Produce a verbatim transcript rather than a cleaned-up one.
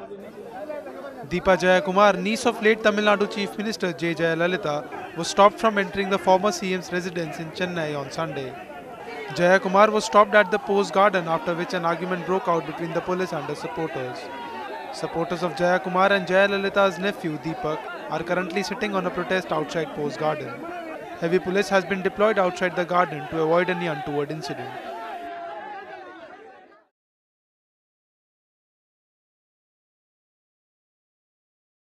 Deepa Jayakumar, niece of late Tamil Nadu Chief Minister J. Jayalalitha, was stopped from entering the former C M's residence in Chennai on Sunday. Jayakumar was stopped at the Post Garden, after which an argument broke out between the police and her supporters. Supporters of Jayakumar and Jayalalitha's nephew Deepak are currently sitting on a protest outside Post Garden. Heavy police has been deployed outside the garden to avoid any untoward incident.